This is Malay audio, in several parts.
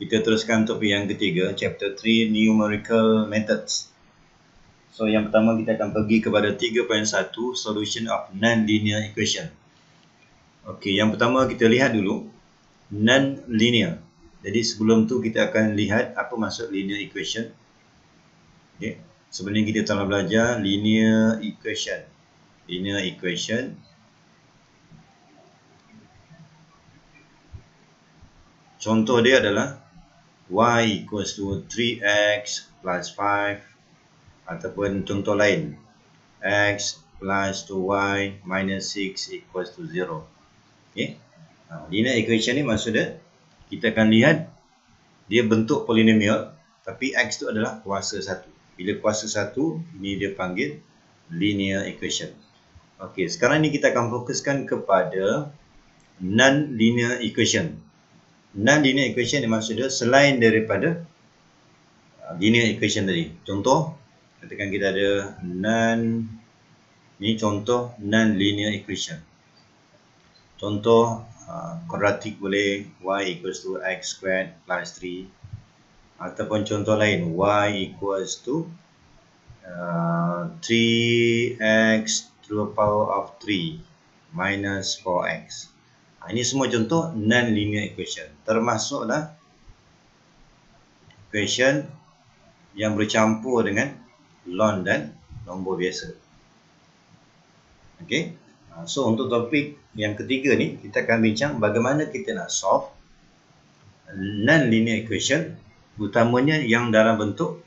Kita teruskan topik yang ketiga, chapter 3, numerical methods. So yang pertama kita akan pergi kepada 3.1, solution of non-linear equation. Okey, yang pertama kita lihat dulu non-linear. Jadi sebelum tu kita akan lihat apa maksud linear equation. Okey, sebelum ni kita telah belajar linear equation. Linear equation contoh dia adalah y equals to 3x plus 5, ataupun contoh lain x plus 2y minus 6 equals to 0. Okay. Linear equation ni maksudnya kita akan lihat dia bentuk polinomial tapi x tu adalah kuasa 1. Bila kuasa 1, ini dia panggil linear equation. Okey, sekarang ni kita akan fokuskan kepada non-linear equation. Non-linear equation ni maksudnya selain daripada linear equation tadi. Contoh, katakan kita ada ni contoh non-linear equation. Contoh kuadratik boleh y equals to x squared plus 3, ataupun contoh lain y equals to 3x to the power of 3 minus 4x. Ini semua contoh non-linear equation, termasuklah equation yang bercampur dengan ln dan nombor biasa. Okey. So untuk topik yang ketiga ni kita akan bincang bagaimana kita nak solve non-linear equation, utamanya yang dalam bentuk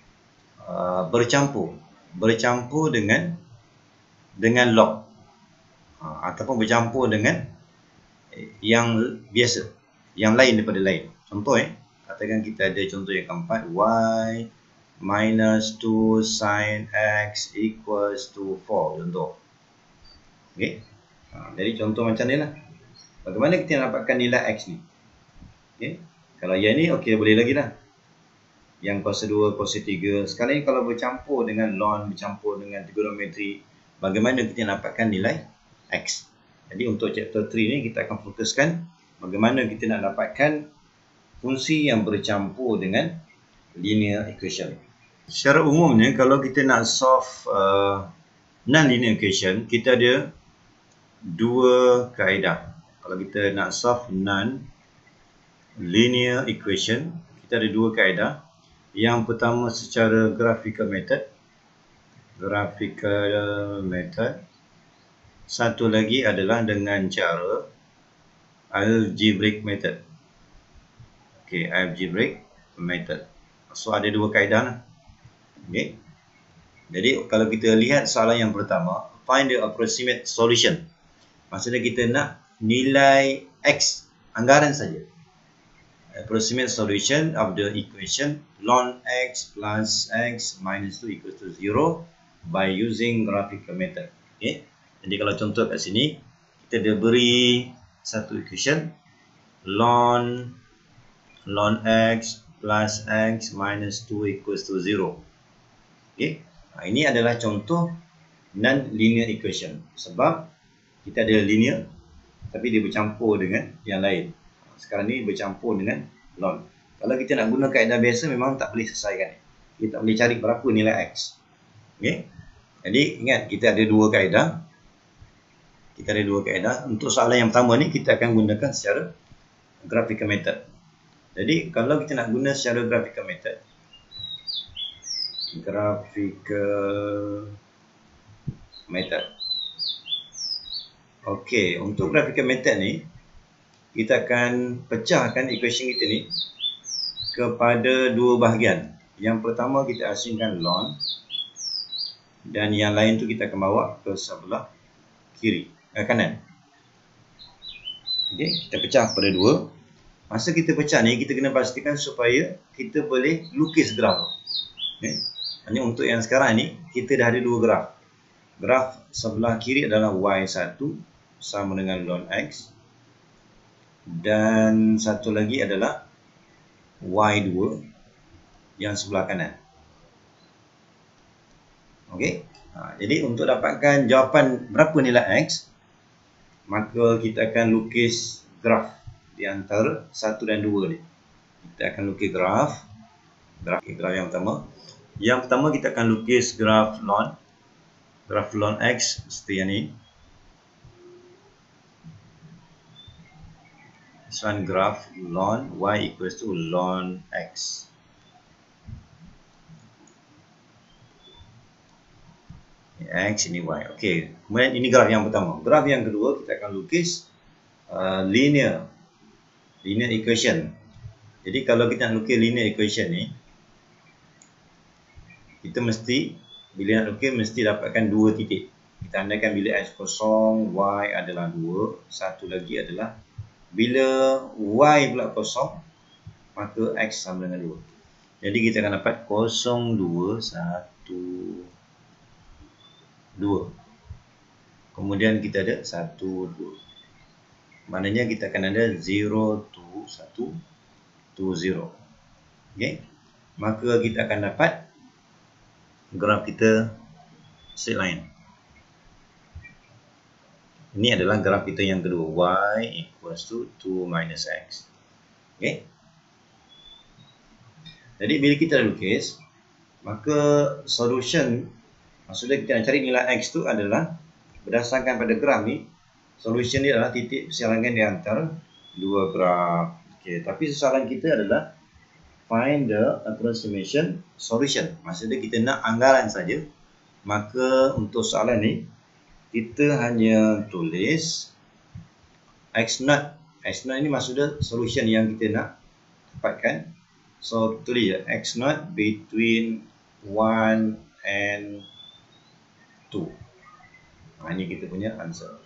bercampur dengan log, ataupun bercampur dengan yang biasa, yang lain daripada lain. Contoh katakan kita ada contoh yang keempat, y minus 2 sin x equals to 4 contoh. Okey. Jadi contoh macam ni lah. Bagaimana kita dapatkan nilai x ni? Okey. Kalau yang ni okey, boleh lagi lah. Yang kuasa 2, kuasa 3. Sekarang ni kalau bercampur dengan ln, bercampur dengan trigonometri, bagaimana kita dapatkan nilai x? Jadi untuk chapter 3 ni kita akan fokuskan bagaimana kita nak dapatkan fungsi yang bercampur dengan linear equation. Secara umumnya kalau kita nak solve non-linear equation, kita ada dua kaedah. Kalau kita nak solve non-linear equation, kita ada dua kaedah. Yang pertama secara graphical method. Satu lagi adalah dengan cara algebraic method. Okey, algebraic method. So ada dua kaedah lah. Okey. Jadi kalau kita lihat soalan yang pertama, find the approximate solution. Maksudnya kita nak nilai x, anggaran saja. Approximate solution of the equation ln x plus x minus 2 equals to 0 by using graphical method. Okey. Jadi kalau contoh kat sini, kita ada beri satu equation ln x plus x minus 2 equals to 0. Okey. Ini adalah contoh non-linear equation. Sebab kita ada linear, tapi dia bercampur dengan yang lain. Sekarang ni bercampur dengan ln. Kalau kita nak guna kaedah biasa, memang tak boleh selesaikan. Kita tak boleh cari berapa nilai x. Okey. Jadi ingat, kita ada dua kaedah. Untuk soalan yang pertama ni kita akan gunakan secara graphical method. Jadi kalau kita nak guna secara graphical method, okey, untuk graphical method ni kita akan pecahkan equation kita ni kepada dua bahagian. Yang pertama kita asingkan ln, dan yang lain tu kita akan bawa ke sebelah kiri, kanan. Okey, kita pecah pada dua. Masa kita pecah ni, kita kena pastikan supaya kita boleh lukis graf. Okey. Hanya untuk yang sekarang ni, kita dah ada dua graf. Graf sebelah kiri adalah y1 sama dengan ln x, dan satu lagi adalah y2 yang sebelah kanan. Okey. Jadi untuk dapatkan jawapan berapa nilai x, maka kita akan lukis graf di antara 1 dan 2 ni. kita akan lukis graf yang pertama. Yang pertama kita akan lukis graf ln X seperti yang ni. This one graph ln Y equals to ln X. X ini Y. Okey. Kemudian ini graf yang pertama. Graf yang kedua kita akan lukis linear equation. Jadi kalau kita nak lukis linear equation ni, kita mesti bila nak lukis mesti dapatkan dua titik. Kita andakan bila X kosong, Y adalah 2. Satu lagi adalah bila Y pula kosong, maka X sama dengan 2. Jadi kita akan dapat 0, 2, 1, 2. Kemudian kita ada 1, 2. Maknanya kita akan ada 0, 2, 1, 2, 0. Okay. Maka kita akan dapat graf kita straight line. Ini adalah graf kita yang kedua. Y equals to 2 minus X. Okay. Jadi bila kita lukis, maka solution, maksudnya kita nak cari nilai X tu adalah berdasarkan pada graf ni. Solution ni adalah titik persilangan di antara dua graf. Okay. Tapi soalan kita adalah find the approximation solution. Maksudnya kita nak anggaran saja. Maka untuk soalan ni kita hanya tulis X0. X0 ini maksudnya solution yang kita nak dapatkan. So tulis X0 between 1 and 2. Ini kita punya answer.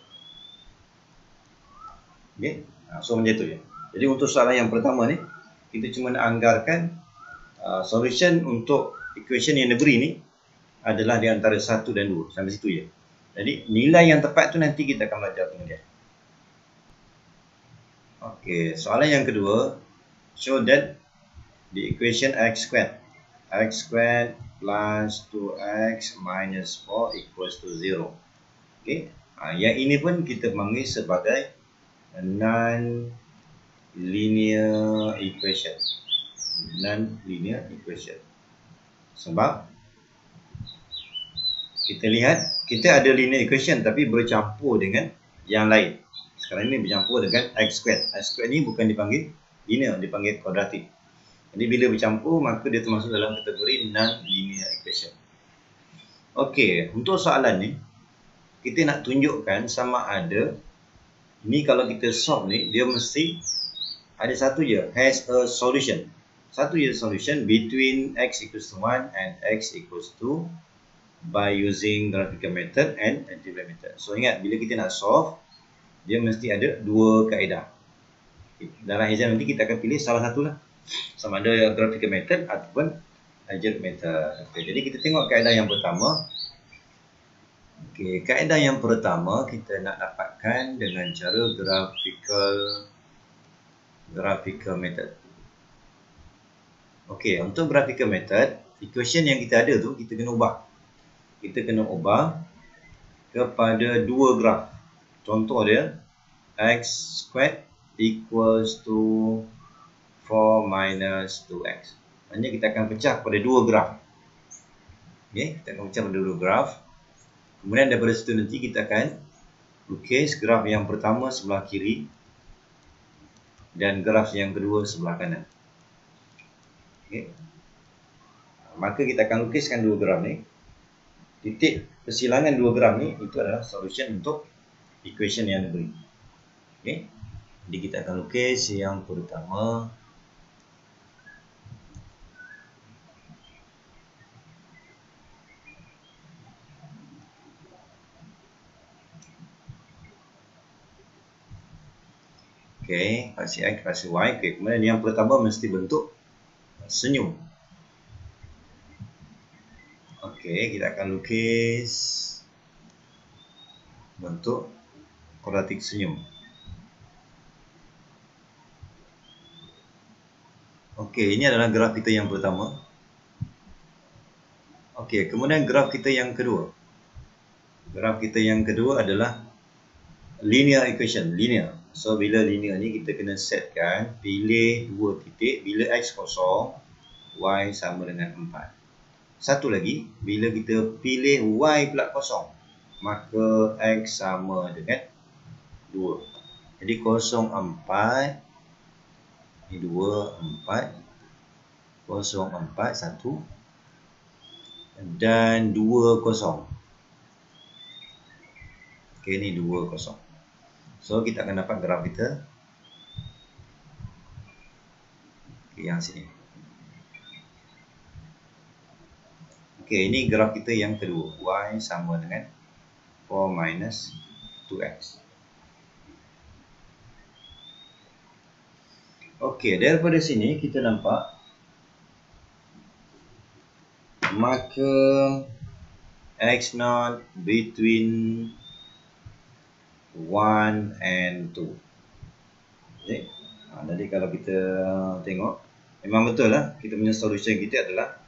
Okay. So macam tu je. Jadi untuk soalan yang pertama ni, kita cuma nak anggarkan solution untuk equation yang dia beri ni adalah di antara 1 dan 2. Sampai situ je. Jadi nilai yang tepat tu nanti kita akan belajar kemudian. Okey, soalan yang kedua, show that the equation x squared plus 2x minus 4 equals to 0. Okey, yang ini pun kita panggil sebagai non-linear equation. Sebab kita lihat, kita ada linear equation tapi bercampur dengan yang lain. Sekarang ini bercampur dengan x squared. X squared ni bukan dipanggil linear, dipanggil kuadratik. Jadi bila bercampur, maka dia termasuk dalam kategori non-linear equation. Okey, untuk soalan ni, kita nak tunjukkan sama ada, ni kalau kita solve ni, dia mesti ada satu je, has a solution. Satu je solution between x equals to 1 and x equals to by using graphical method and algebra method. So ingat, bila kita nak solve, dia mesti ada dua kaedah. Dalam exam nanti kita akan pilih salah satu lah, sama ada graphical method ataupun algebra method. Okay, jadi kita tengok kaedah yang pertama. Okay, kaedah yang pertama kita nak dapatkan dengan cara graphical method. Okay, untuk graphical method, equation yang kita ada tu kita kena ubah. Kita kena ubah kepada dua graf. Contoh dia, x squared equals to 4 minus 2x. Maksudnya kita akan pecah pada dua graf. Okay, kita akan pecah pada dua graf. Kemudian daripada situ nanti kita akan lukis graf yang pertama sebelah kiri dan graf yang kedua sebelah kanan. Okay. Maka kita akan lukiskan dua graf ni. Titik persilangan dua graf ni itu adalah solution untuk equation yang diberi. Okay. Jadi kita akan lukis yang pertama. Okay, kasih X, kasih Y. Okay, kemudian yang pertama mesti bentuk senyum. Okey, kita akan lukis bentuk kuadratik senyum. Okey, ini adalah graf kita yang pertama. Okey, kemudian graf kita yang kedua. Graf kita yang kedua adalah linear equation, linear. So bila linear ni kita kena setkan, pilih 2 titik, bila X kosong, Y sama dengan 4. Satu lagi, bila kita pilih Y pula kosong, maka X sama dengan 2. Jadi 0, 4, ini 2, 4, 0, 4, 1 dan 2, 0. Okey, ni 2, 0. So kita akan dapat graf kita. Okey, yang sini. Okey, ini graf kita yang kedua. Y sama dengan 4 minus 2X. Okey, daripada sini kita nampak maka X0 between 1 and 2. Okay. Jadi kalau kita tengok, memang betul lah, kita punya solution kita adalah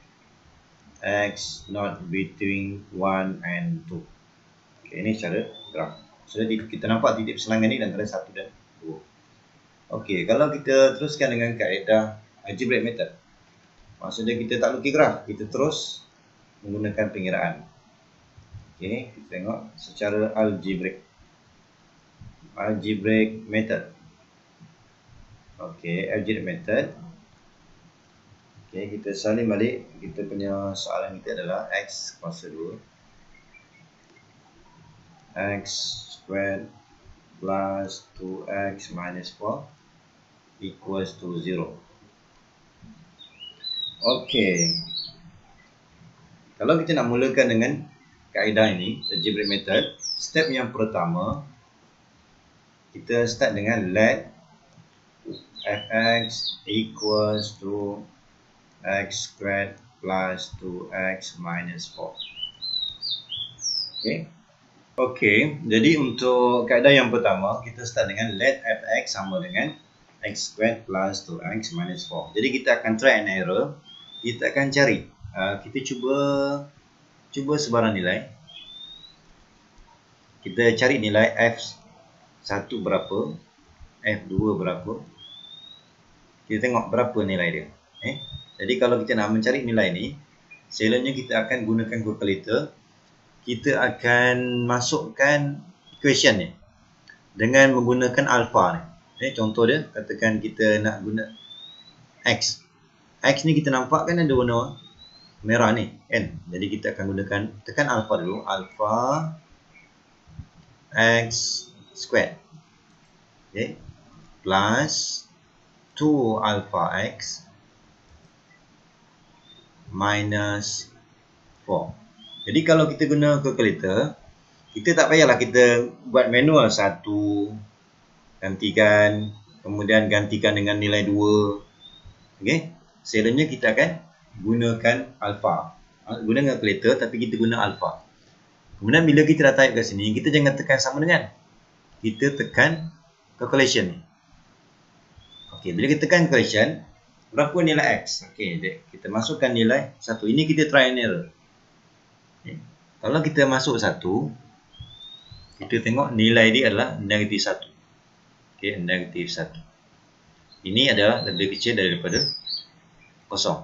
X0 between 1 and 2. Okay, ini cara graf. So kita nampak titik perselangan ni antara 1 dan 2. Okey, kalau kita teruskan dengan kaedah algebraic method, maksudnya kita tak lukis graf, kita terus menggunakan pengiraan. Okey, kita tengok secara algebraic method. Okey, algebraic method. Okey, kita salin balik, kita punya soalan kita adalah X kuasa 2 X squared plus 2X minus 4 equals to 0. Okey. Kalau kita nak mulakan dengan kaedah ini, algebraic method, step yang pertama, kita start dengan let fx equals to x squared plus 2x minus 4. Okey. Okey, jadi untuk kaedah yang pertama, kita start dengan let fx sama dengan x squared plus 2x minus 4. Jadi kita akan try and error. Kita akan cari. Kita cuba sebarang nilai. Kita cari nilai f1 berapa, f2 berapa. Kita tengok berapa nilai dia. Jadi kalau kita nak mencari nilai ni, selalunya kita akan gunakan calculator. Kita akan masukkan equation ni dengan menggunakan alpha ni. Contoh dia, katakan kita nak guna X. X ni kita nampak kan ada warna merah ni, kan? Jadi kita akan gunakan, tekan alpha dulu. Alpha X squared. Okay. Plus 2 alpha X minus 4. Jadi kalau kita guna calculator, kita tak payahlah kita buat manual 1, gantikan, kemudian gantikan dengan nilai 2. Okey, selalunya kita akan gunakan alpha. Guna calculator tapi kita guna alpha. Kemudian bila kita dah type kat sini, kita jangan tekan sama dengan. Kita tekan calculation ni. Okey, bila kita tekan calculation, berapa nilai X? Okey, kita masukkan nilai 1. Ini kita try and error. Okay. Kalau kita masuk 1, kita tengok nilai dia adalah negatif 1. Okey, negatif 1. Ini adalah lebih kecil daripada 0.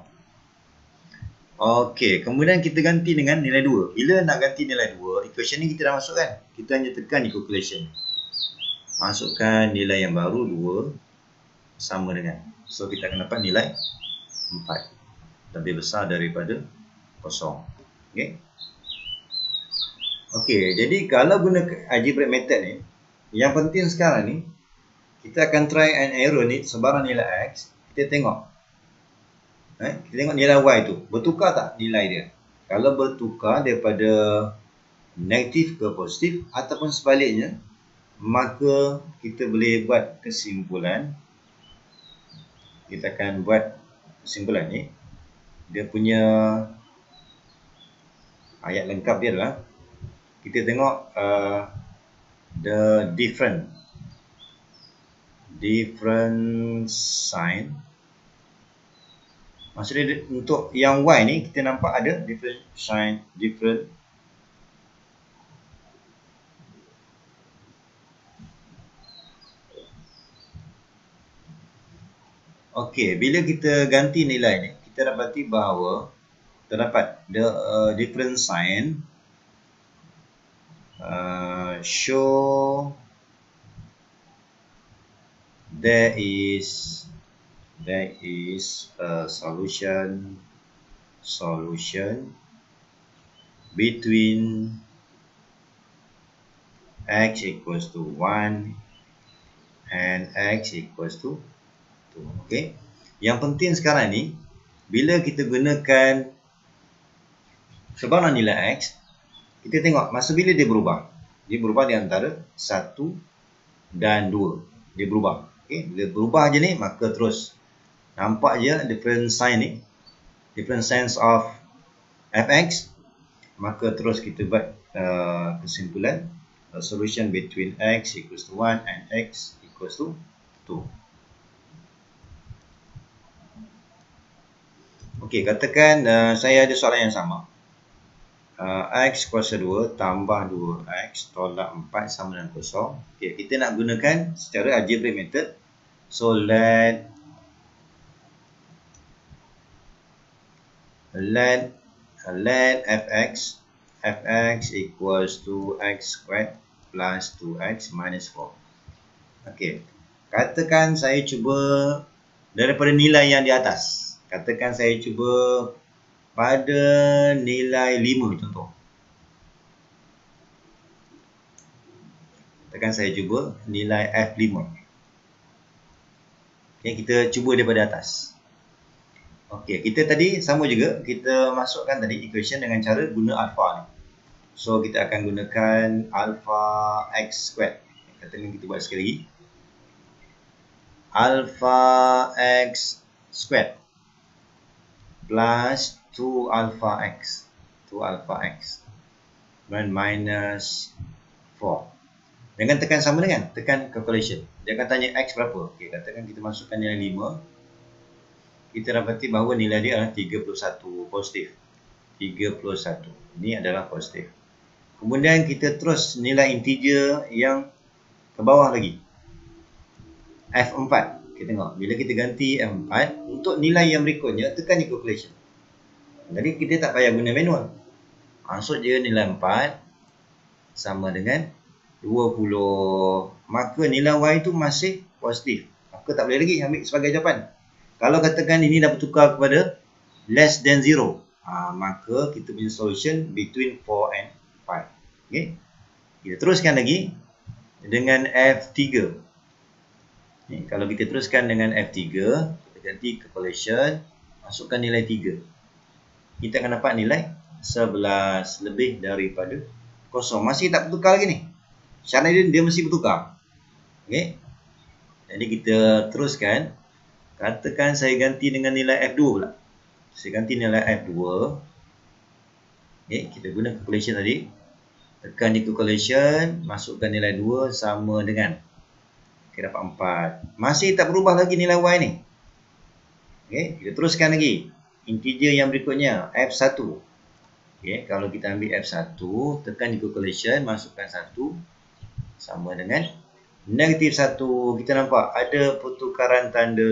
Okey, kemudian kita ganti dengan nilai 2. Bila nak ganti nilai 2, equation ni kita dah masukkan. Kita hanya tekan di calculation. Masukkan nilai yang baru 2 sama dengan. So kita akan dapat nilai 4. Lebih besar daripada 0. Okey. Okey, jadi kalau guna algebraic method ni, yang penting sekarang ni, kita akan try and error ni sebarang nilai X. Kita tengok. Kita tengok nilai Y tu. Bertukar tak nilai dia? Kalau bertukar daripada negatif ke positif ataupun sebaliknya, maka kita boleh buat kesimpulan. Kita akan buat kesimpulan ni. Dia punya ayat lengkap dia adalah, kita tengok the different sign. Maksudnya untuk yang Y ni kita nampak ada different sign, different Okey, bila kita ganti nilai ni, kita dapati bahawa terdapat different sign show there is a solution between x equals to 1 and x equals to 2. Okay. Yang penting sekarang ni, bila kita gunakan sebarang nilai x, kita tengok masa bila dia berubah. Dia berubah di antara 1 dan 2. Dia berubah. Okay. Bila berubah je ni, maka terus nampak je different sign ni. Different signs of fx. Maka terus kita buat kesimpulan. A solution between x equals to 1 and x equals to 2. Okey, katakan saya ada soalan yang sama. X kuasa 2 tambah 2x tolak 4 sama dengan 0. Okey, kita nak gunakan secara algebraic method. So let fx equals to x squared plus 2x minus 4. Okey, katakan saya cuba daripada nilai yang di atas. Katakan saya cuba pada nilai 5 contoh. Katakan saya cuba nilai F5. Okay, kita cuba daripada atas. Okey, kita tadi sama juga. Kita masukkan tadi equation dengan cara guna alpha ni. So, kita akan gunakan alpha x squared. Katakan kita buat sekali lagi. Alpha x squared plus 2 alpha x dan minus 4. Jangan tekan sama dengan, tekan calculation. Dia akan tanya x berapa. Okey, katakan kita masukkan nilai 5. Kita dapati bahawa nilai dia adalah 31 positif. 31. Ini adalah positif. Kemudian kita terus nilai integer yang ke bawah lagi. F4. Kita tengok, bila kita ganti F4, untuk nilai yang berikutnya, tekan je calculation. Jadi, kita tak payah guna manual. Maksud je nilai 4 sama dengan 20. Maka nilai Y itu masih positif. Maka tak boleh lagi ambil sebagai jawapan. Kalau katakan ini dah bertukar kepada less than 0, maka kita punya solution between 4 and 5. Okay? Kita teruskan lagi dengan F3. Ni, kalau kita teruskan dengan F3, kita ganti calculation, masukkan nilai 3. Kita akan dapat nilai 11 lebih daripada 0. Masih tak bertukar lagi ni. Syarat dia mesti bertukar. Okay? Jadi kita teruskan. Katakan saya ganti dengan nilai F2 pula. Saya ganti nilai F2. Okay, kita guna calculation tadi. Tekan di calculation, masukkan nilai 2 sama dengan. Okay, dapat 4. Masih tak berubah lagi nilai Y ni. Okay, kita teruskan lagi. Integer yang berikutnya, F1. Okay, kalau kita ambil F1, tekan di calculation, masukkan 1 sama dengan negatif 1. Kita nampak ada pertukaran tanda.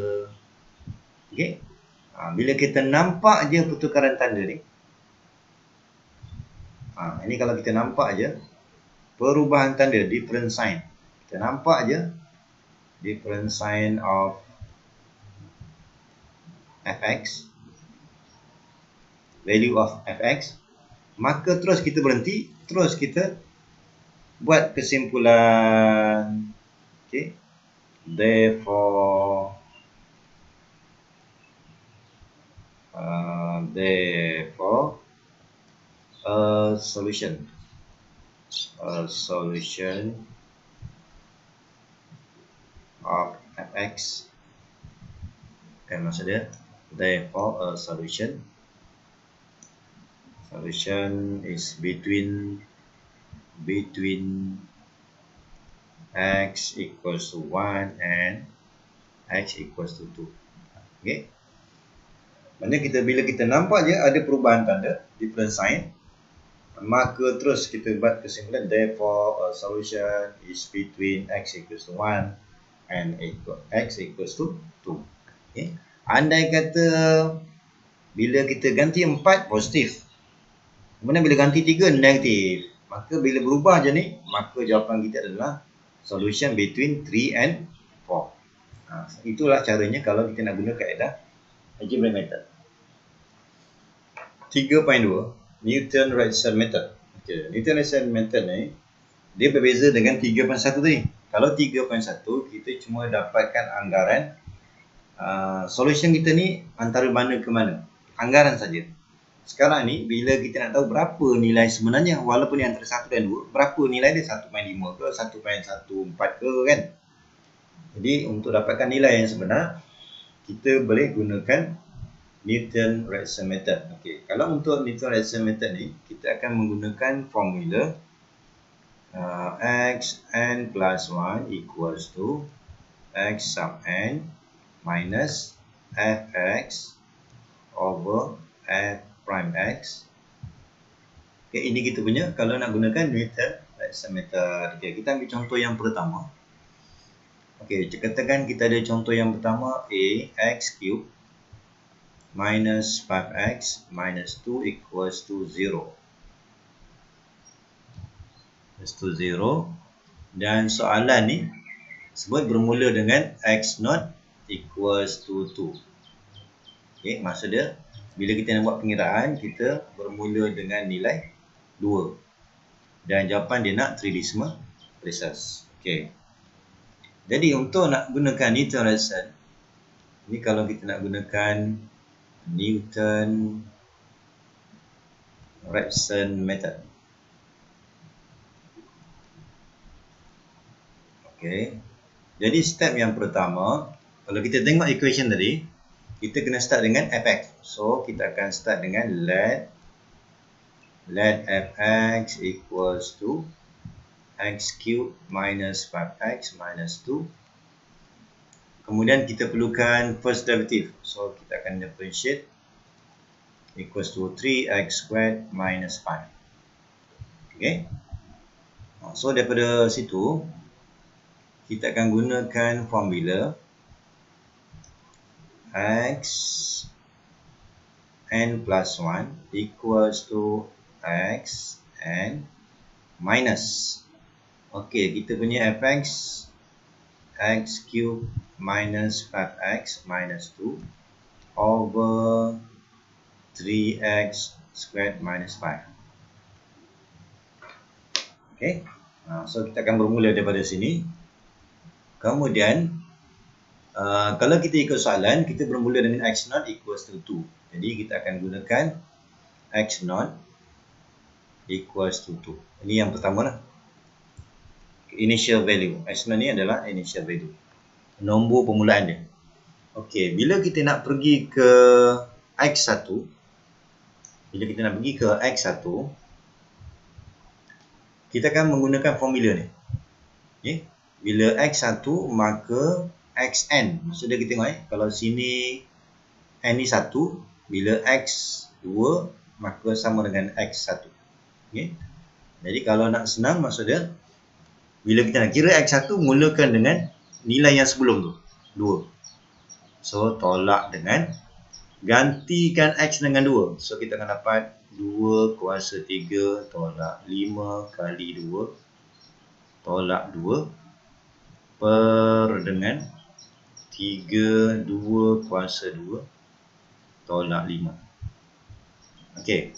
Okay, bila kita nampak je pertukaran tanda ni. Ini kalau kita nampak je perubahan tanda, different sign. Kita nampak je different sign of fx, value of fx, maka terus kita berhenti, terus kita buat kesimpulan. Okay. Therefore a solution of fx, kan maksud dia, therefore a solution is between x equals to 1 and x equals to 2. Okay. Maksudnya bila kita nampak je ada perubahan tanda, different sign, maka terus kita buat kesimpulan, therefore a solution is between x equals to 1 and x equals to 2. Okay. Andai kata bila kita ganti 4 positif, kemudian bila ganti 3 negatif, maka bila berubah je ni, maka jawapan kita adalah solution between 3 and 4. Itulah caranya kalau kita nak guna kaedah algebraic method. 3.2 Newton-Raphson method. Okay. Newton-Raphson method ni dia berbeza dengan 3.1 tadi. Kalau 3.1 kita cuma dapatkan anggaran solution kita ni antara mana ke mana, anggaran saja. Sekarang ni bila kita nak tahu berapa nilai sebenarnya, walaupun ni antara 1 dan 2, berapa nilai dia, 1.5 ke 1.14 ke kan. Jadi untuk dapatkan nilai yang sebenar, kita boleh gunakan Newton-Raphson method. Okey, kalau untuk Newton-Raphson method ni, kita akan menggunakan formula x n plus 1 equals to x sub n minus fx over f prime x. Okey, ini kita punya kalau nak gunakan Newton-Raphson method. Okey, kita ambil contoh yang pertama. Okey, katakan kita ada contoh yang pertama, a x cube minus 5x minus 2 equals to 0. Equals to 0. Dan soalan ni sebut bermula dengan x0 equals to 2. Okay, maksud dia bila kita nak buat pengiraan, kita bermula dengan nilai 2. Dan jawapan dia nak 3 decimal places. Okay. Jadi untuk nak gunakan Newton-Raphson, ni kalau kita nak gunakan Newton-Raphson method. Okay. Jadi step yang pertama, kalau kita tengok equation tadi, kita kena start dengan fx. So kita akan start dengan let fx equals to x cube minus 5x minus 2. Kemudian kita perlukan first derivative. So kita akan differentiate equals to 3x squared minus 5. Okay. So daripada situ kita akan gunakan formula x n plus 1 equals to x n minus. Okay, kita punya fx x cube minus 5x minus 2 over 3x squared minus 5. Okay, so kita akan bermula daripada sini. Kemudian kalau kita ikut soalan, kita bermula dengan x0 equals to 2. Jadi kita akan gunakan x0 equals to 2. Ini yang pertama lah, initial value. x0 ni adalah initial value, nombor permulaan dia. Okey, bila kita nak pergi ke x1, kita akan menggunakan formula ni. Okay. Bila x1 maka xn, maksudnya kita tengok kalau sini n ni 1, bila x2 maka sama dengan x1. Okay. Jadi kalau nak senang, maksudnya bila kita nak kira x1, mulakan dengan nilai yang sebelum tu, 2. So tolak dengan, gantikan x dengan 2. So kita akan dapat 2 kuasa 3 tolak 5 kali 2 tolak 2 per dengan 3 2 kuasa 2 tolak 5. Okey.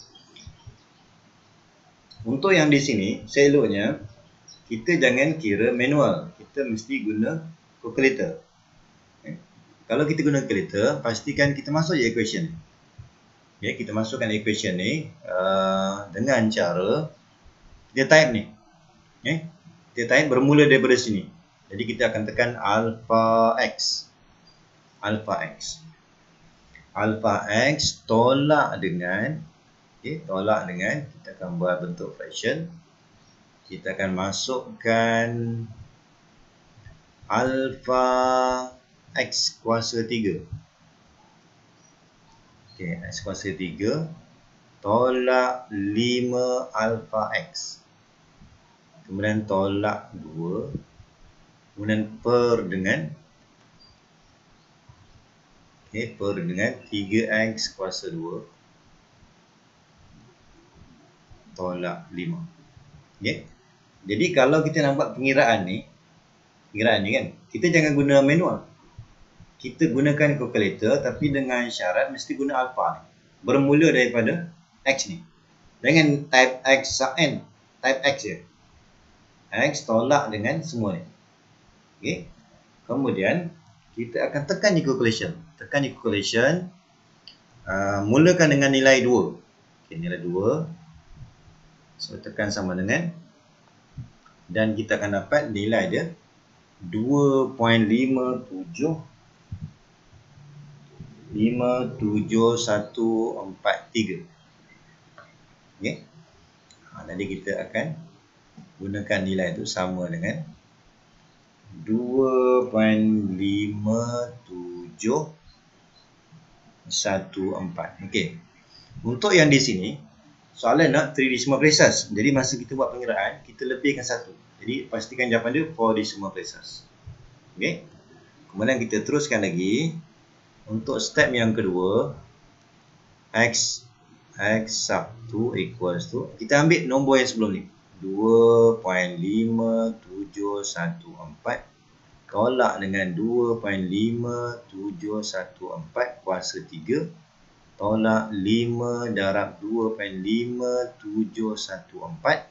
Untuk yang di sini, seloknya kita jangan kira manual. Kita mesti guna calculator. Okay. Kalau kita guna calculator, pastikan kita masuk je equation ni. Okay, kita masukkan equation ni dengan cara kita type ni. Okay. Kita type bermula daripada sini. Jadi kita akan tekan alpha x. Alpha x. Alpha x tolak dengan, okay, tolak dengan, kita akan buat bentuk fraction. Kita akan masukkan alpha x kuasa 3. Okay, x kuasa 3 tolak 5 alpha x. Kemudian tolak 2. Kemudian per dengan Okay, per dengan 3x kuasa 2 tolak 5. Okay. Jadi kalau kita nak buat pengiraan ni kan, kita jangan guna manual. Kita gunakan calculator tapi dengan syarat mesti guna alpha ni. Bermula daripada x ni. Jangan type x sub n. Type x je. X tolak dengan semua ni. Okay. Kemudian kita akan tekan je calculation. Tekan je calculation. Mulakan dengan nilai 2. Okay, nilai 2. So tekan sama dengan. Dan kita akan dapat nilai dia 2.57143. Okay. Jadi kita akan gunakan nilai itu sama dengan 2.5714. Okey. Untuk yang di sini soalan nak 3 decimal places. Jadi masa kita buat pengiraan, kita lebihkan 1. Jadi pastikan jawapan dia 4 decimal places. Okey. Kemudian kita teruskan lagi. Untuk step yang kedua, x sub 2 equals to, kita ambil nombor yang sebelum ni, 2.5714 tolak dengan 2.5714 kuasa 3 tolak 5 darab 2.5714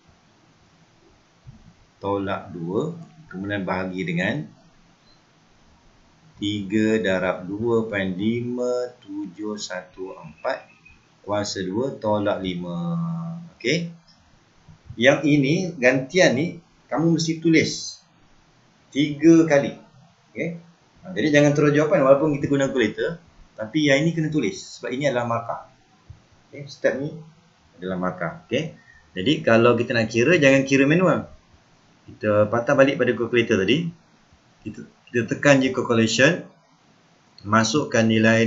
tolak 2, kemudian bahagi dengan 3 darab 2.5714 kuasa 2 tolak 5. Okey. Yang ini, gantian ni, kamu mesti tulis 3 kali. Okey. Jadi jangan terus jawapan walaupun kita guna calculator. Tapi yang ini kena tulis. Sebab ini adalah markah. Okay. Step ni adalah markah. Okay. Jadi kalau kita nak kira, jangan kira manual. Kita patah balik pada calculator tadi. Kita tekan je calculation. Masukkan nilai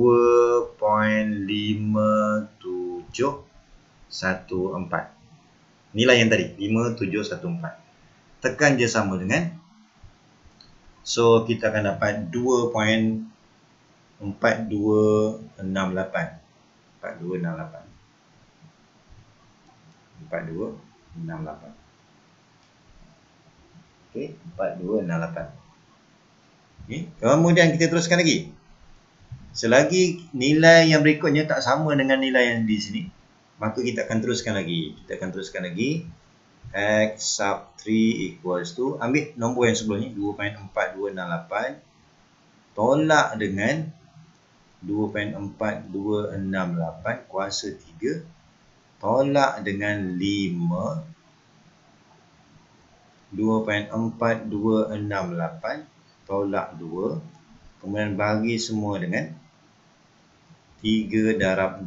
2.5714. Nilai yang tadi 5714. Tekan je sama dengan. So kita akan dapat 2.4268. 4268. Okey, 4268. Okay. Kemudian kita teruskan lagi. Selagi nilai yang berikutnya tak sama dengan nilai yang di sini, maka kita akan teruskan lagi. X sub 3 equals to, ambil nombor yang sebelum ni, 2.4268 tolak dengan 2.4268 kuasa 3 tolak dengan 5, 2.4268 tolak 2, kemudian bagi semua dengan 3 darab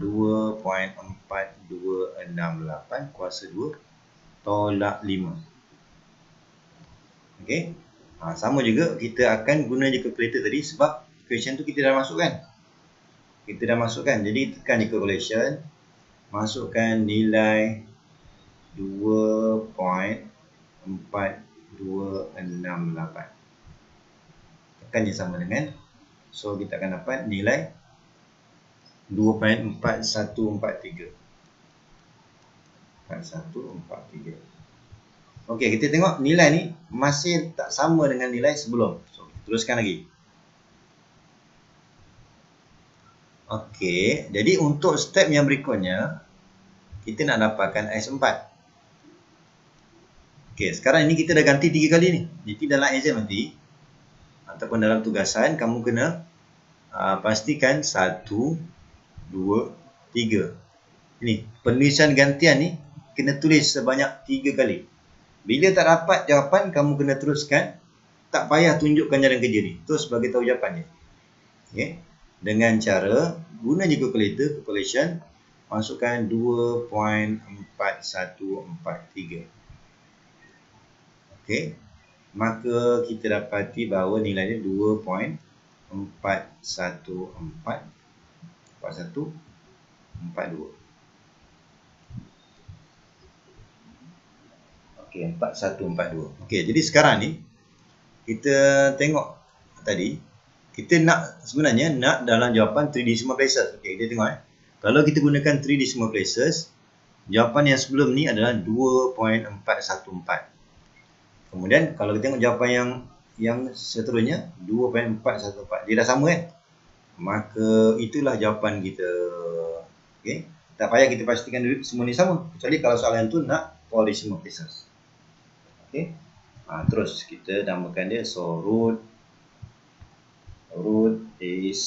2.4268 kuasa 2 tolak 5. Okey. Sama juga kita akan guna je calculator tadi sebab equation tu kita dah masukkan. Jadi tekan je calculation, masukkan nilai 2.4268. Tekan je sama dengan. So kita akan dapat nilai 2.4143. 4143. Okey, kita tengok nilai ni masih tak sama dengan nilai sebelum. So teruskan lagi. Okey, jadi untuk step yang berikutnya kita nak dapatkan S4. Okey, sekarang ini kita dah ganti 3 kali ni. Jadi dalam exam nanti ataupun dalam tugasan kamu kena pastikan 1, 2, 3. Ini penulisan gantian ni kena tulis sebanyak 3 kali. Bila tak dapat jawapan, kamu kena teruskan. Tak payah tunjukkan jalan kerja ni. Terus bagi tahu jawapan dia. Okay. Dengan cara guna je calculation, masukkan 2.4143. Okey. Maka kita dapati bahawa nilai dia 2.4142. Okey, 4142. Okey, jadi sekarang ni kita tengok tadi kita nak sebenarnya nak dalam jawapan 3 decimal places. Okey, kita tengok Kalau kita gunakan 3 decimal places, jawapan yang sebelum ni adalah 2.414. Kemudian kalau kita tengok jawapan yang seterusnya 2.414. Dia dah sama kan? Maka itulah jawapan kita. Okey. Tak payah kita pastikan dulu semua ni sama. Kecuali kalau soalan tu nak 4 decimal places. Okey. Terus kita namakan dia. So root is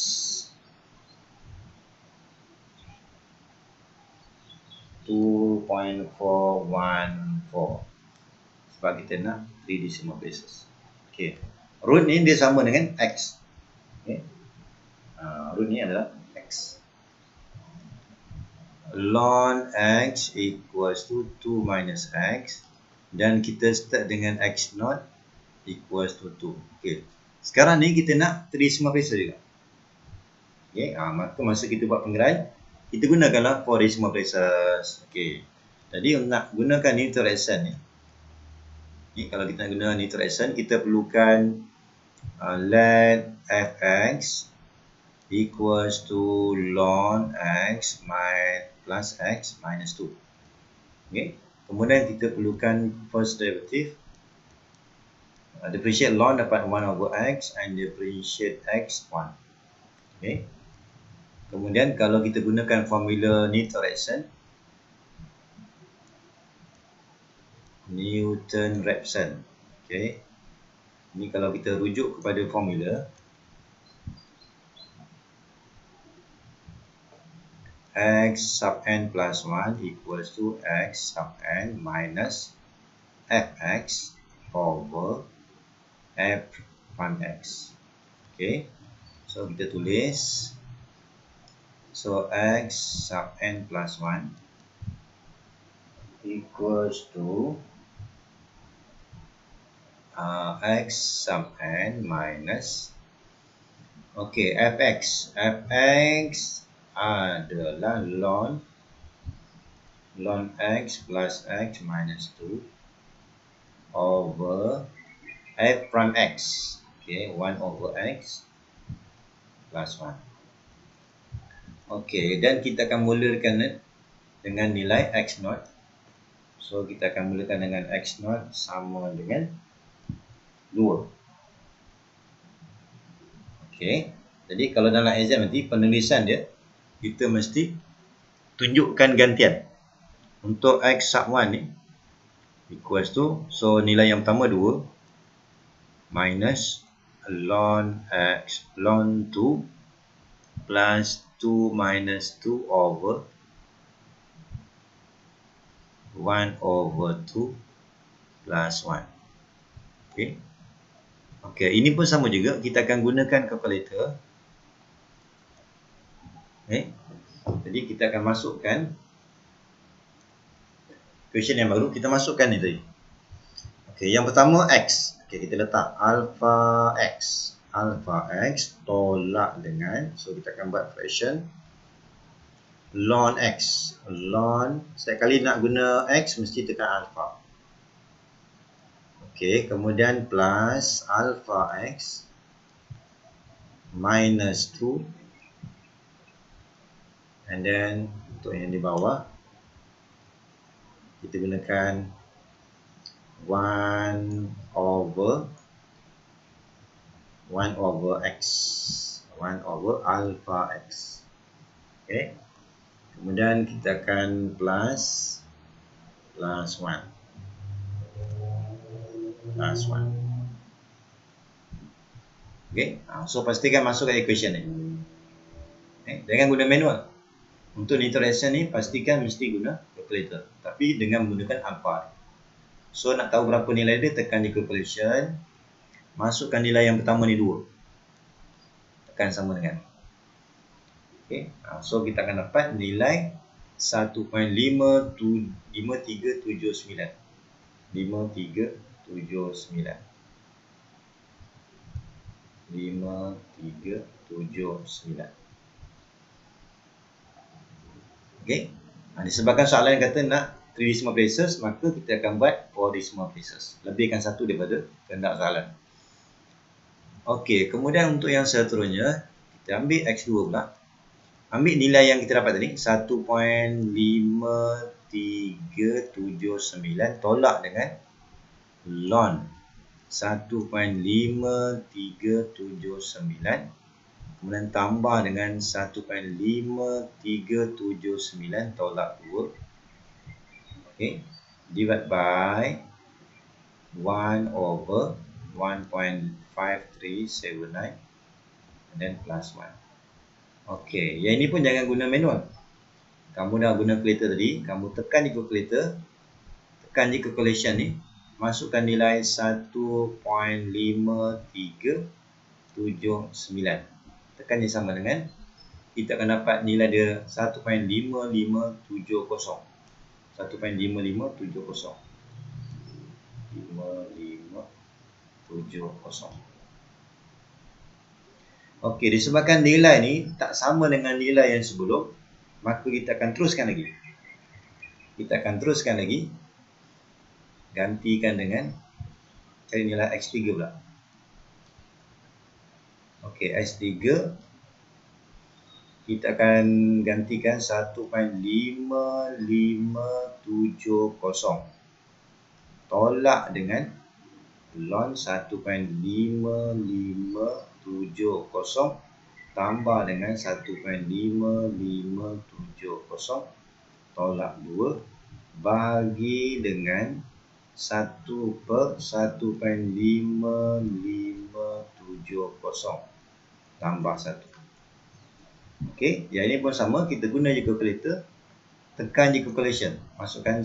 2.414. Sebab kita nak 3 decimal places. Okey. Root ni dia sama dengan X. Okey. Root ni adalah X. Ln X equals to 2 minus X. Dan kita start dengan X0 equals to 2. Okey. Sekarang ni kita nak 3 decimal places juga. Okey. Maka masa kita buat pengiraan, kita gunakanlah 4 decimal places. Okey. Jadi nak gunakan neutral accent ni. Kalau kita nak guna neutral accent, kita perlukan let fx equals to ln x plus x minus 2. Okay. Kemudian kita perlukan first derivative. Differentiate ln dapat 1 over x and differentiate x 1. Okay. Kemudian kalau kita gunakan formula neutral accent, Newton-Raphson. Okay. Ini kalau kita rujuk kepada formula x sub n plus 1 equals to x sub n minus fx over f prime x. Okay. So kita tulis. So x sub n plus 1 equals to x sub n minus fx adalah ln x plus x minus 2 over f prime x. 1 over x plus 1. Dan kita akan mulakan dengan nilai x0. So kita akan mulakan dengan x0 sama dengan 2. Jadi kalau dalam exam nanti penulisan dia, kita mesti tunjukkan gantian. Untuk x sub 1 ni equals to, so nilai yang pertama 2 minus ln x ln 2 plus 2 minus 2 over 1 over 2 plus 1. Ini pun sama juga. Kita akan gunakan calculator. Jadi kita akan masukkan question yang baru. Kita masukkan ni tadi. Yang pertama x. Kita letak alpha x. Alpha x tolak dengan, so kita akan buat fraction ln x. Ln, setiap kali nak guna x mesti tekan alpha. Kemudian plus alpha x minus 2, and then untuk yang di bawah kita gunakan 1 over x, 1 over alpha x. Kemudian kita akan plus 1 plus 1. So pastikan masuk ke equation ni. Jangan guna manual. Untuk neutral accent ni pastikan mesti guna calculator, tapi dengan menggunakan alpha. So nak tahu berapa nilai dia, tekan di calculation, masukkan nilai yang pertama ni 2, tekan sama dengan. So kita akan dapat nilai 1.5379. 5379. Disebabkan soalan yang kata nak 3 decimal places, maka kita akan buat 4 decimal places. Lebihkan 1 daripada kehendak soalan. Okey, kemudian untuk yang seterusnya, kita ambil X2 pula. Ambil nilai yang kita dapat tadi, 1.5379 tolak dengan ln 1.5379, kemudian tambah dengan 1.5379 tolak 2. Okey, divide by 1 over 1.5379 and then plus 1. Okey, yang ini pun jangan guna manual. Kamu dah guna calculator tadi, kamu tekan di calculator, tekan di calculation ni, masukkan nilai 1.5379. Tekan yang sama dengan, kita akan dapat nilai dia 1.5570. 1.5570. 5570. Okey, disebabkan nilai ni tak sama dengan nilai yang sebelum, maka kita akan teruskan lagi. Gantikan dengan cari nilai X3 pula. Okey, X3 kita akan gantikan 1.5570 tolak dengan ln 1.5570 tambah dengan 1.5570 tolak 2 bagi dengan 1/1.5570 tambah 1. Okey, yang ini pun sama, kita guna je calculator, tekan je calculation, masukkan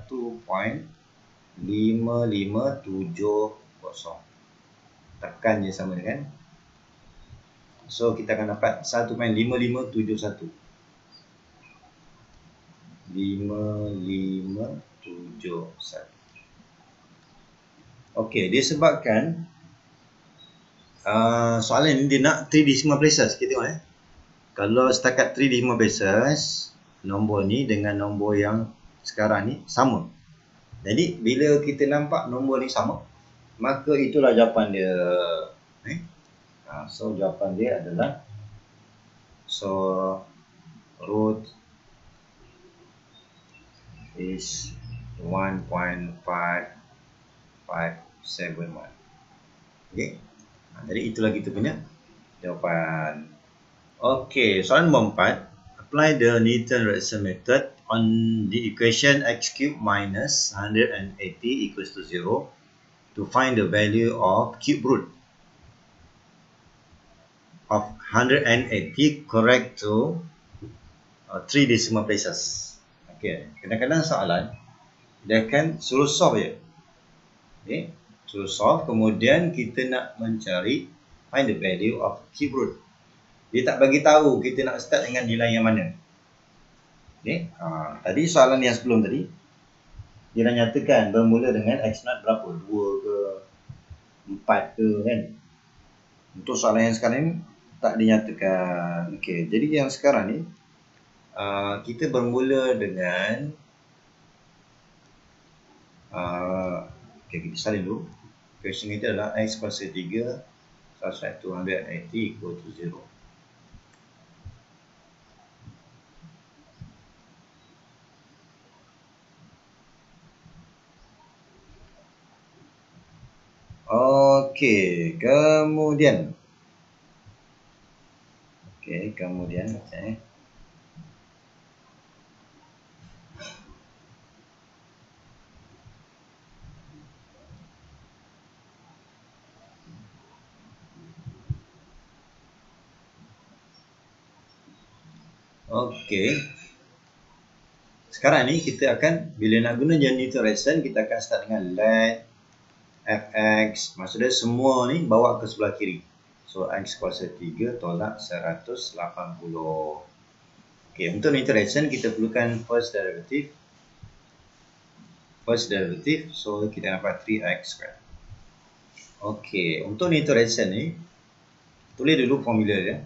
1.5570, tekan je sama dengan, so kita akan dapat 1.5571. 5571. Okey, disebabkan soalan ni dia nak 3 decimal places. Kita tengok kalau setakat 3 decimal places, nombor ni dengan nombor yang sekarang ni sama. Jadi bila kita nampak nombor ni sama, maka itulah jawapan dia. So jawapan dia adalah, so root is 1.5571. Okey. Jadi itulah kita punya jawapan. Okey, soalan nombor 4. Apply the Newton-Raphson method on the equation x cubed minus 180 equals to 0 to find the value of cube root of 180 correct to 3 decimal places. Okey, kadang-kadang soalan dia akan suruh solve je. Okey, suruh solve, kemudian kita nak mencari find the value of cube root. Dia tak bagi tahu kita nak start dengan nilai yang mana. Okey, tadi soalan yang sebelum tadi dia dah nyatakan bermula dengan x0 berapa? 2 ke 4 ke kan. Untuk soalan yang sekarang ni tak dinyatakan. Okey, jadi yang sekarang ni kita bermula dengan okey, kita salin dulu. Question kita adalah x kuasa 3 subtract 280 equal to 0. Okey, kemudian okey. Sekarang ni kita akan, bila nak guna Newton-Raphson, kita akan start dengan let fx, maksudnya semua ni bawa ke sebelah kiri. So x kuasa 3 tolak 180. Okey, untuk Newton-Raphson kita perlukan first derivative. So kita dapat 3x square. Okey, untuk Newton-Raphson ni tulis dulu formula dia.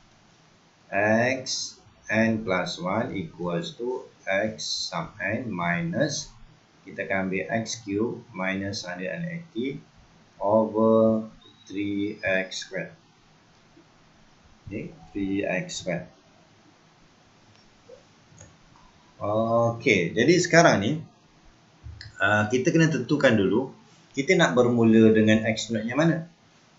X n plus 1 equals to x sub n minus, kita akan ambil x cube minus 180 over 3x squared. Okay, 3x squared. Okey, jadi sekarang ni kita kena tentukan dulu kita nak bermula dengan x naught yang mana.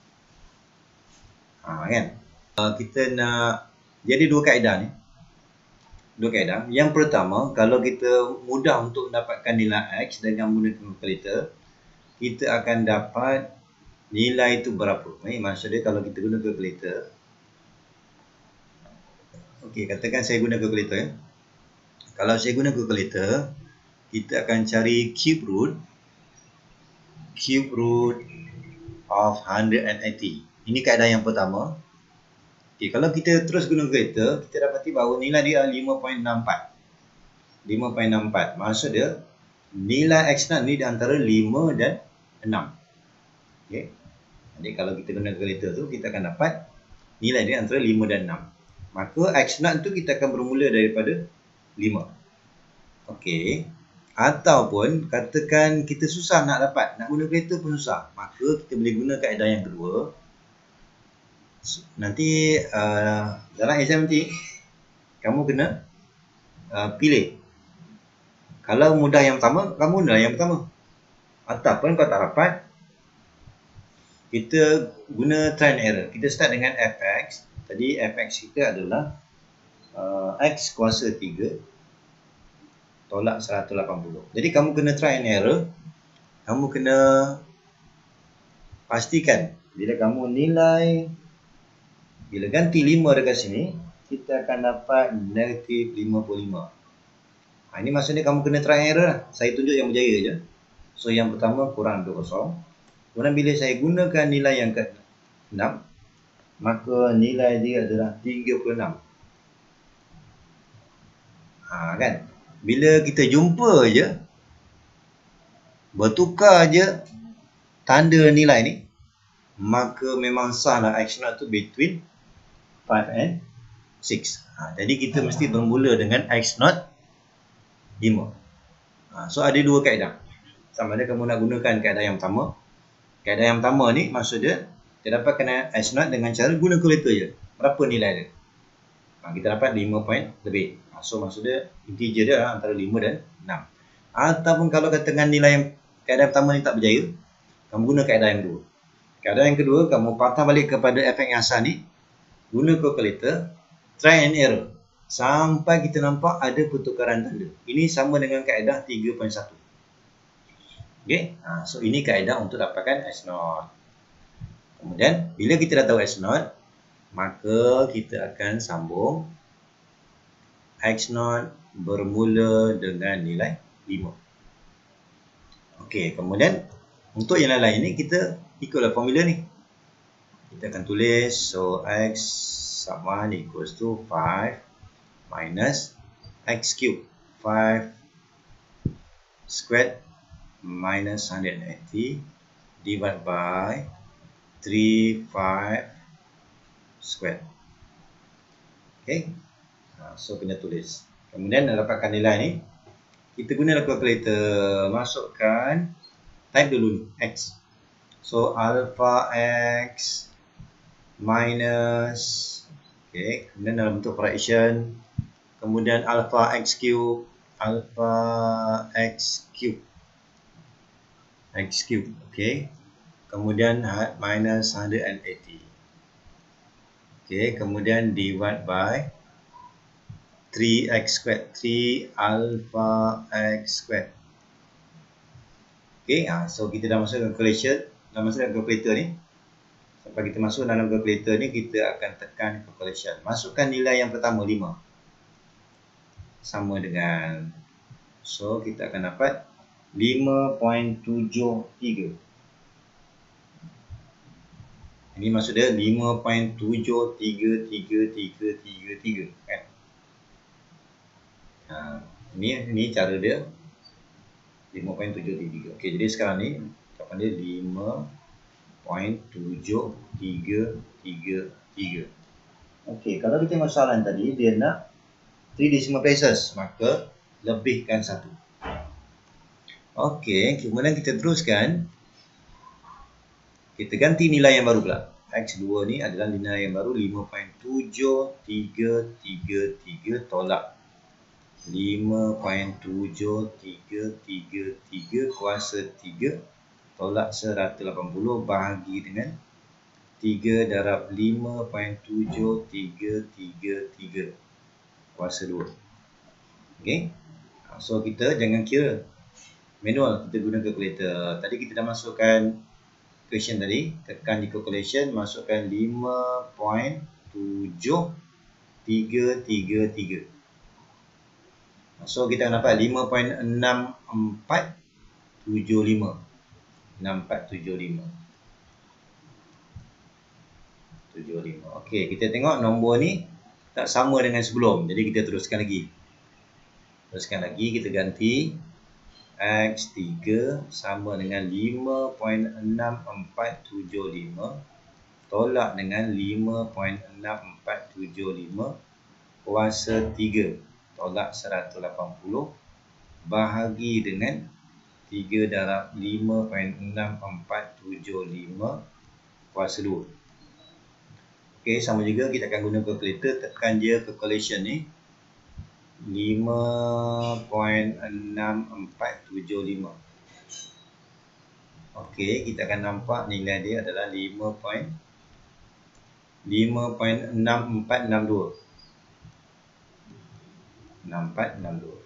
Kan? Kita nak jadi dua kaedah ni. Dua kaedah. Yang pertama, kalau kita mudah untuk mendapatkan nilai x dengan menggunakan kalkulator, kita akan dapat nilai itu berapa. Maksudnya kalau kita guna kalkulator, okey, katakan saya guna kalkulator ya. Kalau saya guna kalkulator, kita akan cari cube root of 180. Ini kaedah yang pertama. Okay, kalau kita terus guna kalkulator, kita dapati bahawa nilai dia 5.64. 5.64. Maksud dia, nilai x naught ni di antara 5 dan 6. Okay. Jadi kalau kita guna kalkulator tu, kita akan dapat nilai dia antara 5 dan 6. Maka x naught tu kita akan bermula daripada 5. Okey. Ataupun katakan kita susah nak dapat, nak guna kalkulator pun susah. Maka kita boleh guna kaedah yang kedua. Nanti dalam exam nanti kamu kena pilih. Kalau mudah yang pertama, kamu guna yang pertama. Ataupun kalau tak dapat, kita guna try and error. Kita start dengan fx. Tadi fx kita adalah x kuasa 3 tolak 180. Jadi kamu kena try and error. Kamu kena pastikan bila kamu nilai, bila ganti 5 dekat sini, kita akan dapat negatif 55. Ini maksudnya kamu kena try and error lah. Saya tunjuk yang berjaya je. So yang pertama kurang 20. Kemudian bila saya gunakan nilai yang ke-6, maka nilai dia adalah 36. Kan? Bila kita jumpa je, bertukar je tanda nilai ni, maka memang sah lah x naught tu between 5 and 6. Jadi kita mesti bermula dengan x naught 5. So ada dua kaedah. Sama ada kamu nak gunakan kaedah yang pertama. Kaedah yang pertama ni maksud dia, kita dapatkan x naught dengan cara guna kalkulator je. Berapa nilai dia? Kita dapat 5 point lebih. So maksud dia integer dia antara 5 dan 6. Ataupun kalau katakan nilai yang kaedah pertama ni tak berjaya, kamu guna kaedah yang kedua. Kaedah yang kedua, kamu patah balik kepada fx yang asal ni, guna kalkulator, try and error sampai kita nampak ada pertukaran tanda. Ini sama dengan kaedah 3.1. Okey. So ini kaedah untuk dapatkan x naught. Kemudian bila kita dah tahu x naught, maka kita akan sambung x naught bermula dengan nilai 5. Okey, kemudian untuk yang lain ni kita ikutlah formula ni. Kita akan tulis, so x sub 1 equals to 5 minus x cube. 5 squared minus 180 divided by 3, 5 squared. Okay. So kena tulis. Kemudian nak dapatkan nilai ni, kita guna kalkulator, masukkan, type dulu x. So alpha x minus, okay, kemudian dalam bentuk fraction, kemudian alpha x cube, okay, kemudian minus 180, okay, kemudian divide by 3x squared, 3 alpha x squared. Okay, so kita dah masuk calculation, dah masuk dalam calculator ni. Sampai kita masuk dalam calculator ni, kita akan tekan calculation. Masukkan nilai yang pertama 5. Sama dengan, so kita akan dapat 5.73. Ini maksud dia 5.733333 kan. Ini cara dia 5.733. Okey, jadi sekarang ni kapan dia 5.7333. Okey, kalau kita tengok soalan tadi dia nak 3 decimal places, maka lebihkan 1. Okey, kemudian kita teruskan. Kita ganti nilai yang baru pula. X2 ni adalah nilai yang baru 5.7333 tolak 5.7333 kuasa 3 tolak 180 bahagi dengan 3 darab 5.7333 kuasa 2. Okey. So kita jangan kira manual, kita guna calculator. Tadi kita dah masukkan question tadi, tekan di calculation, masukkan 5.7333. So kita dapat 5.6475. 6475. Okey, kita tengok nombor ni tak sama dengan sebelum. Jadi kita teruskan lagi. Kita ganti X3 sama dengan 5.6475 tolak dengan 5.6475 kuasa 3 tolak 180 bahagi dengan 3 darab 5.6475 kuasa 2. Okey, sama juga kita akan guna calculator, tekan je calculation ni 5.6475. Okey, kita akan nampak nilai dia adalah 5.6462. 6462.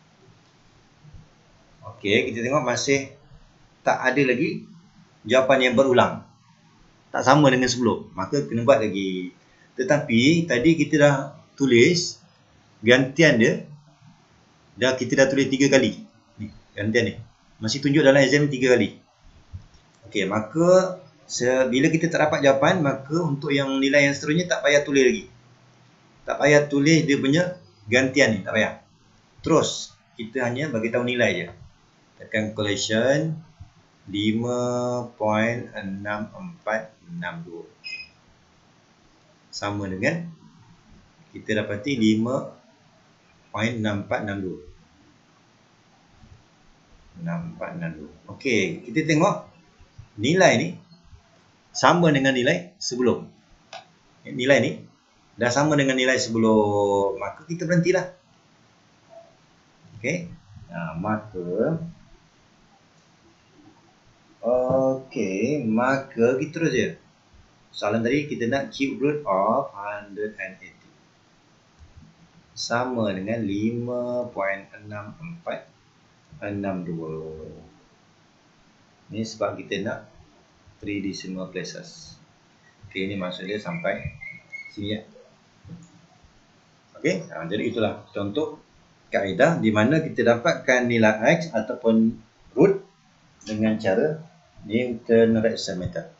Okey, kita tengok masih tak ada lagi jawapan yang berulang. Tak sama dengan sebelum. Maka kena buat lagi. Tetapi tadi kita dah tulis gantian dia. Kita dah tulis 3 kali. Ni, gantian ni. Masih tunjuk dalam exam 3 kali. Okey, maka bila kita tak dapat jawapan, maka untuk yang nilai yang seterusnya tak payah tulis lagi. Tak payah tulis dia punya gantian ni, tak payah. Terus kita hanya bagi tahu nilai je. Tekan calculation 5.6462 sama dengan kita dapati 5.6462. 6462. Okey, kita tengok nilai ni sama dengan nilai sebelum. Nilai ni dah sama dengan nilai sebelum, maka kita berhentilah. Okey. Maka kita terus je. Soalan tadi kita nak cube root of 180 sama dengan 5.6462. Ni sebab kita nak 3 decimal places. Okey, ini maksud dia sampai sini ya. Okey, jadi itulah contoh kaedah di mana kita dapatkan nilai X ataupun root dengan cara Newton Raphson method.